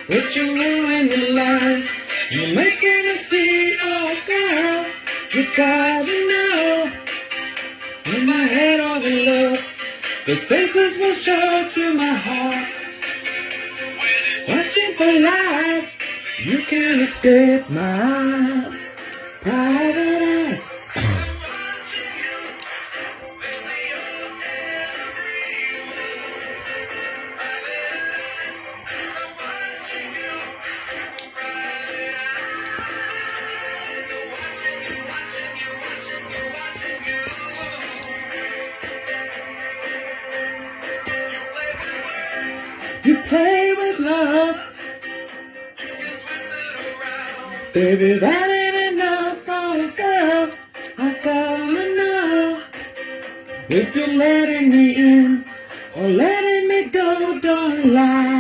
What you ruin your life? You're making a scene, oh girl. You gotta know. When my head overlooks, the senses will show to my heart. Watching for life, you can't escape my eyes. Private eyes. You play with love, baby, that ain't enough for a girl. I gotta know if you're letting me in or letting me go, don't lie.